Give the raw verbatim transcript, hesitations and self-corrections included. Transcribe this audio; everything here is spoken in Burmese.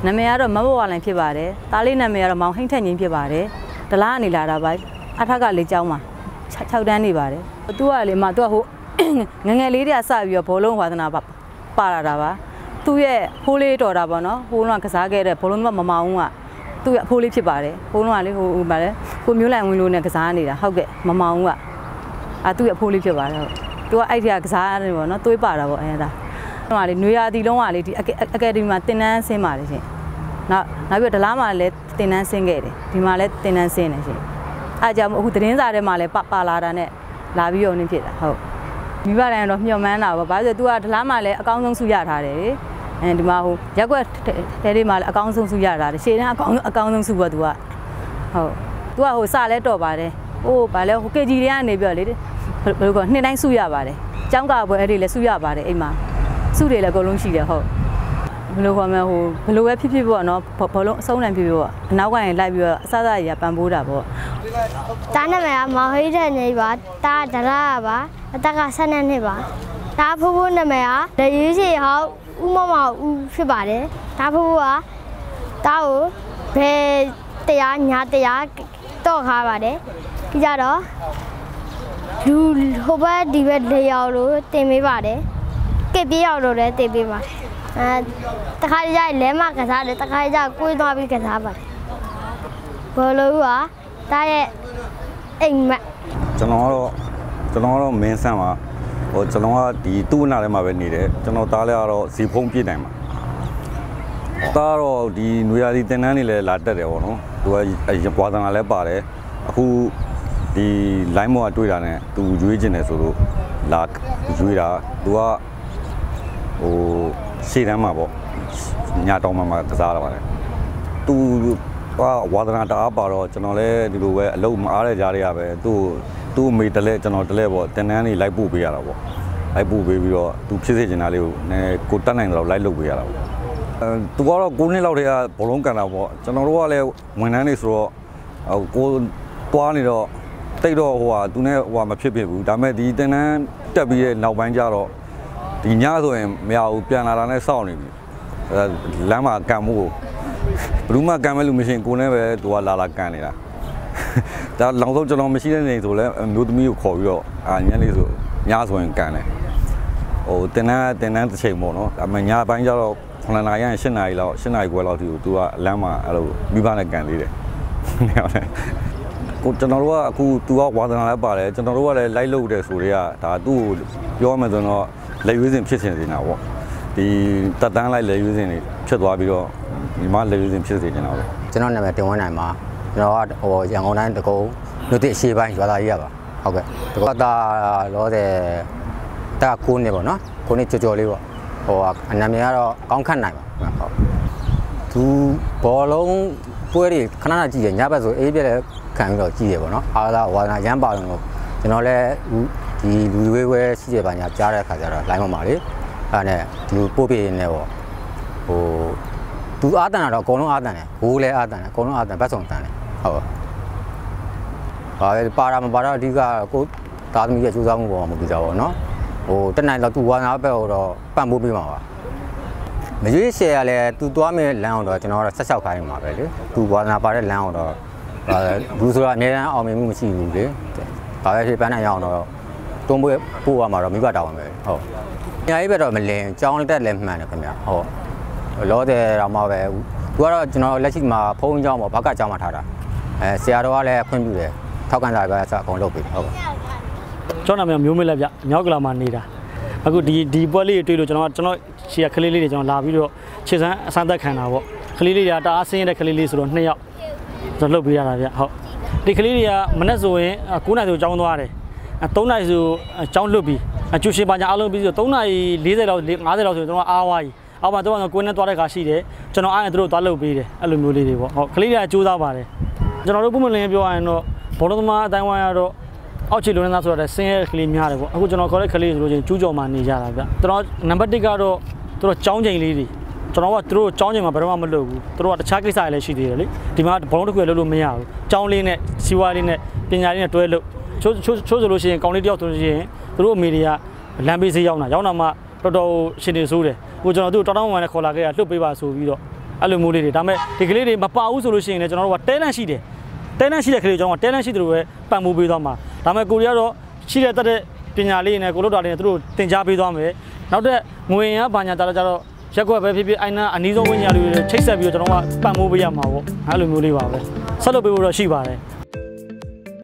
နာမည်ကတော့မဘဝလိုင်းဖြစ်ပါတယ်တားလေးနာမည်ကတော့မောင်ဟိန်းထက်ငင်းဖြစ်ပါတယ်တလားနေလာတာပါအထက်ကလေးကျောင်းမှာ၆တန်းနေပါတယ်သူကလေမသူကဟိုငငယ်လေးတည်းကစပြီးတော့ဘောလုံးဝါသနာပါပါလာတာပါသူ့ရဲ့ဖိုးလေးတော်တာပေါ့နော်ဖိုးလုံးကကစားခဲ့တဲ့ဘောလုံးမမအောင်ကသူ့ရဲ့အဖိုးလေးဖြစ်ပါတယ်ဖိုးလုံးကလေဟိုဟိုပါလေကိုမျိုးလိုက်ဝင်လို့နဲ့ကစားနေတာဟုတ်ကဲ့မမအောင်ကအာသူ့ရဲ့အဖိုးလေးဖြစ်ပါတယ်ဟုတ်သူကအဲ့ဒီကကစားရတယ်ပေါ့နော်သွေးပါတာပေါ့အဲဒါဟိုကလေနွေရာသီလုံးကလေဒီအကယ်ဒမီမှာတင်တန်းဆင်းပါတယ်ရှင်နောက်နောက်ပြီးတော့ဒလားမှာလည်းတင်တန်းဆင်းခဲ့တယ်ဒီမှာလည်းတင်တန်းဆင်းတယ်ရှင်အားကြောင့်အခုသတင်းစာထဲမှာလည်းပါလာတာနဲ့လာပြီးတော့နေဖြစ်တာဟုတ်မိဘတိုင်းတော့မျှော်မှန်းတာပေါ့ဘာလို့လဲ तू ကဒလားမှာလည်းအကောင်းဆုံးဆုရထားတယ်အဲဒီမှာဟိုရက်ွက်တဲလေးမှာလည်းအကောင်းဆုံးဆုရထားတယ်ရှေ့တန်းအကောင်းအကောင်းဆုံးဆုပေါ့ तू ကဟုတ် तू ကဟိုစလဲတော့ပါတယ်ဟိုဘာလဲဟို ကေ ဂျီ တွေကနေပြီးတော့လေဘယ်လိုကောနှစ်တိုင်းဆုရပါတယ်ကျောင်းကပွဲအဲ့ဒီလည်းဆုရပါတယ်အိမ်မှာဆုတွေလည်းအကုန်လုံးရှိတယ်ဟုတ်ဘယ်လိုခေါ်မလဲဟိုဘယ်လိုပဲဖြစ်ဖြစ်ပေါ့နော်ဘောလုံးအဆုံးနိုင်ဖြစ်ဖြစ်ပေါ့အနောက်ကနေလိုက်ပြီးတော့အစစရပန်ပိုးတာပေါ့တားနာမည်ကမောင်ဟိတဲ့နေပါတားဒရာပါအတက်ကဆယ်နှစ်နှစ်ပါတားဖိုးဖိုးနာမည်ကဒရွေးစီဟောက်ဦးမမဦးဖြစ်ပါတယ်တားဖိုးဖိုးကတားကိုဘယ်တရားညာတရားတော့ခါပါတယ်ဒီကြတော့လူဟိုဘက်ဒီဘက်လေရောက်လို့တင်ပေးပါတယ်ကစ်ပြေးရောက်လို့လည်းတင်ပေးပါတယ်အဲတခါကြိုက်လဲမကစားတယ်တခါကြကိုယ်သွားပြီးကစားပါတယ်ဘောလုံးကတားရဲ့အိမ်မက်ကျွန်တော်ကတော့ကျွန်တော်ကတော့မင်းဆန်းပါဟိုကျွန်တော်ကဒီသူ့အနာထဲမှာပဲနေတယ်ကျွန်တော်သားလည်းကတော့ဇီဖုံးပြည့်နိုင်ပါသားတော့ဒီနွေရာသီတင်တန်းနေလဲလာတက်တယ်ပေါ့နော်သူကဘွာသနာလည်းပါတယ်အခုဒီ line မောကတွေ့တာနဲ့သူရွေးကျင်တယ်ဆိုလို့လာရွေးတာသူကဟိုရှေ့တန်းမှာပေါ့ညတောင်းမှမှာကစားရပါတယ်သူကဝါသနာတအားပါတော့ကျွန်တော်လည်းဒီလိုပဲအလုပ်မအားတဲ့ကြားတွေကပဲသူ့သူ့အမေတလဲကျွန်တော်တလဲပေါ့တင်တန်းလေးလိုက်ပို့ပေးရတာပေါ့လိုက်ပို့ပေးပြီးတော့သူဖြစ်စေချင်တာလေးကိုနည်းကိုတတ်နိုင်တော့လိုက်လုပ်ပေးရတာပေါ့အဲသူကတော့ကိုနှစ်လောက်တည်းကဘောလုံးကန်တာပေါ့ကျွန်တော်တို့ကလည်းဝန်ထမ်းတွေဆိုတော့ဟိုကိုတွားနေတော့တိတ်တော့ဟိုဟာသူနဲ့ဟိုဟာမဖြစ်ဖြစ်ဘူးဒါပေမဲ့ဒီတင်တန်းတက်ပြီးတဲ့နောက်ပိုင်းကျတော့ဒီညဆိုရင်မရဘူးပြန်လာတာနဲ့စောင့်နေပြီအဲလမ်းမှာကန်မှုကိုဘယ်သူမှကန်မဲ့လူမရှိရင်ကိုနဲ့ပဲသူကလာလာကန်နေတာဒါလောင်ဆုံးကျွန်တော်မရှိတဲ့နေဆိုလဲမျိုးသမီးကိုခေါ်ပြီးတော့အာညလေးဆိုညဆိုရင်ကန်တယ်ဟိုတင်တန်းတင်တန်းတစ်ချိန်ပေါ့နော်ဒါပေမဲ့ညပိုင်းကျတော့ခုနှစ်နာရီရှစ်နာရီလောက်ရှစ်နာရီခွဲလောက်ထိကိုသူကလမ်းမှာအဲ့လိုမိဘနဲ့ကန်သေးတယ်ကိုကျွန်တော်တို့ကအခုသူကဝါသနာလည်းပါတယ်ကျွန်တော်တို့ကလည်းလိုက်လို့တယ်ဆိုတော့ဒါသူ့ကိုပြောမှဆိုတော့လက်ရွေးစင်ဖြစ်နေနေတာပေါ့ဒီတက်တန်းလိုက်လက်ရွေးစင်တွေဖြစ်သွားပြီးတော့ဒီမှာလက်ရွေးစင်ဖြစ်နေနေတာပေါ့ကျွန်တော်နာမည်တင်ဝင်းနိုင်ပါကျွန်တော်ကဟိုရန်ကုန်တိုင်းတကုံလူသစ်အရှေ့ပိုင်းရွာသားကြီးရပါဟုတ်ကဲ့တကုံတာလောတဲ့တာကိုနေပေါ့နော်ကိုနေကြော်ကြော်လေးပေါ့ဟိုအနာမည်ကတော့ကောင်းခန့်နိုင်ပါဟုတ်သူဘောလုံးပွဲတွေခဏခဏကြည့်ရညဘက်ဆိုအေးပြက်လည်းခံပြီးတော့ကြည့်ရပေါ့နော်အားသာဝါသနာရမ်းပါလို့ကျွန်တော်လည်းဒီလူဝဲဝဲရှိရပါညာကြားတဲ့အခါကျတော့ line မှာလေအဲ့နဲ့ဒီလိုပို့ပြနေပေါ့ဟိုသူအားတန်တော့အကုန်လုံးအားတန်တယ်ဘိုးလည်းအားတန်တယ်အကုန်လုံးအားတန်ဘတ်စုံတန်တယ်ဟုတ်ပါပဲပါတာမပါတော့အဓိကကိုသားသမီးရဲ့စူးစမ်းမှုပေါ်မှာမူတည်ကြပါတော့နော်ဟိုတက်နိုင်တော့သူဝါနာဘက်တော့ပံ့ပိုးပေးမှာပါမရွေးရှယ်ရလဲသူသွားမဲ့လမ်းအောင်တော့ကျွန်တော်ကတော့ဆက်လျှောက်ခိုင်းမှာပဲလေသူဝါနာပါတဲ့လမ်းအောင်တော့ဘူးဆိုတာအများအားအောင်မြင်မှုမရှိဘူးလေဘာပဲဖြစ်ပန်းနိုင်ရအောင်တော့တွန်းပို့ပို့ရမှာတော့မိဘတောင်းမယ်ဟုတ်အများကြီးပဲတော့မလင်းကြောင်းတက်လည်းမှန်တယ်ခင်ဗျဟုတ်လောတဲ့တော့မှပဲသူကတော့ကျွန်တော်လက်ရှိမှာဖုန်းကြောင်းပေါ့ဘာကကြောင်းမှာထားတာအဲဆရာတော်ကလည်းခွင့်ပြုတယ်ထောက်ကန်စာပဲအစအကုန်လုပ်ပြီဟုတ်ပါကျွန်တော်နာမည်မျိုးမေးလက်ပြမြောက်ကလာမှာနေတာအခုဒီဒီပွဲလေးတွေတွေ့လို့ကျွန်တော်ကျွန်တော်ရှေ့ကကလေးလေးတွေကျွန်တော်လာပြီးတော့ခြေစမ်းအစမ်းသက်ခံတာပေါ့ကလေးလေးတွေကတအားဆင်းရဲတဲ့ကလေးလေးဆိုတော့နှစ်ယောက်ကျွန်တော်လှုပ်ပေးရတာဗျဟုတ်ဒီကလေးတွေကမနေ့ဆိုရင်9နာရီဆိုကျောင်းသွားတယ်3နာရီဆိုကျောင်းလွတ်ပြီးအကျူရှင်ပါညာအားလုံးပြီးဆို3နာရီ40လောက်50လောက်ဆိုရင်ကျွန်တော်အားဝါးကြီးအောက်မှာတော့ကိုယ်နဲ့သွားတဲ့ခါရှိတယ်ကျွန်တော်အားနဲ့သူတို့သွားလှုပ်ပေးတယ်အဲ့လိုမျိုးလေးတွေပေါ့ဟုတ်ကလေးတွေကကြိုးစားပါတယ်ကျွန်တော်တို့ပုံမှန်လင်းပြောရရင်တော့ဘောလုံးသမားအတိုင်းဝိုင်းကတော့အောက်ခြေလုံးသားဆိုတော့ဆင်းရဲကလေးများတယ်ပေါ့အခုကျွန်တော်ခေါ်တဲ့ကလေးဆိုလို့ချင်းကျူးကျော်မှနေကြတာဗျကျွန်တော်နံပါတ်1ကတော့သူတို့ចောင်းချိန်လေးတွေကျွန်တော်ကသူတို့ចောင်းချိန်မှာဘယ်တော့မှမလုပ်ဘူးသူတို့ကတခြားကိစ္စတွေလည်းရှိသေးတယ်လေဒီမှာဘောလုံးတစ်ခုလည်းလုပ်လို့မရဘူးចောင်းလေးနဲ့စီဝါလေးနဲ့ပညာလေးနဲ့တွဲလို့ချိုးချိုးချိုးဆိုလို့ရှိရင်ကောင်းလေးတယောက်ဆိုလို့ရှိရင်သူတို့အမေတွေကလမ်းပေးစေးရောက်တာရောက်တာမှတော်တော်ရှင်နေဆိုးတယ်ကိုကျွန်တော်သူ့တောင်းတောင်းမှလည်းခေါ်လာခဲ့တာလှုပ်ပေးပါဆိုပြီးတော့အဲ့လိုမျိုးလေးတွေဒါပေမဲ့ဒီကလေးတွေမပါဘူးဆိုလို့ရှိရင်လည်းကျွန်တော်တို့ကတဲလန့်ရှိတယ်တဲလန့်ရှိတဲ့ကလေးကျွန်တော်ကတဲလန့်ရှိတယ်လို့ပဲပံ့ပိုးပေးသွားမှာဒါပေမဲ့ကိုရီးယားတော့ရှိတဲ့တက်တဲ့ပညာလေးနဲ့ကိုလို့တော်တယ်သူတို့သင်ကြားပေးသွားမယ်နောက်တဲ့ငွေရန်ဘာညာတာကြတော့ရက်ကွက်ပဲဖြစ်ဖြစ်အိုင်နာအနီးဆုံးဝင်းညာတွေချိတ်ဆက်ပြီးတော့ကျွန်တော်ကပံ့ပိုးပေးရမှာပေါ့အဲ့လိုမျိုးလေးပါပဲဆက်လုပ်ပေးဖို့တော့ရှိပါတယ်